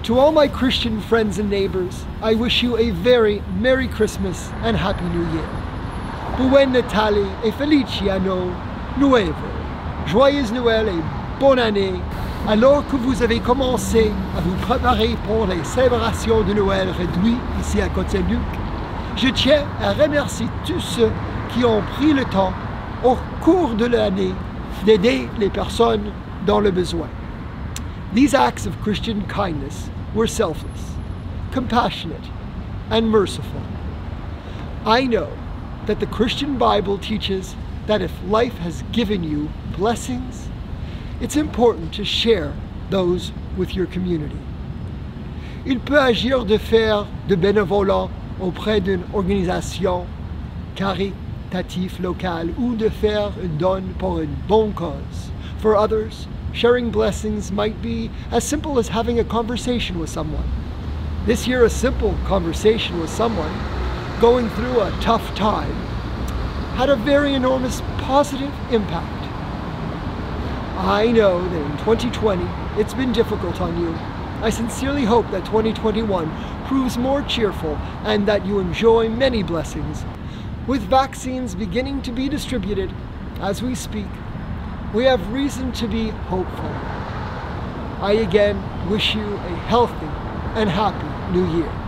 To all my Christian friends and neighbors, I wish you a very Merry Christmas and Happy New Year. Buen Natale e Felici Anno Nuovo. Joyeuse Noël et bonne année. Alors que vous avez commencé à vous préparer pour les célébrations de Noël réduites ici à Côte-Saint-Luc, je tiens à remercier tous ceux qui ont pris le temps au cours de l'année d'aider les personnes dans le besoin. These acts of Christian kindness were selfless, compassionate, and merciful. I know that the Christian Bible teaches that if life has given you blessings, it's important to share those with your community. Il peut agir de faire de bénévolat auprès d'une organisation caritative locale ou de faire un don pour une bonne cause. For others, sharing blessings might be as simple as having a conversation with someone. This year, a simple conversation with someone going through a tough time had a very enormous positive impact. I know that in 2020, it's been difficult on you. I sincerely hope that 2021 proves more cheerful and that you enjoy many blessings. With vaccines beginning to be distributed as we speak, we have reason to be hopeful. I again wish you a healthy and happy New Year.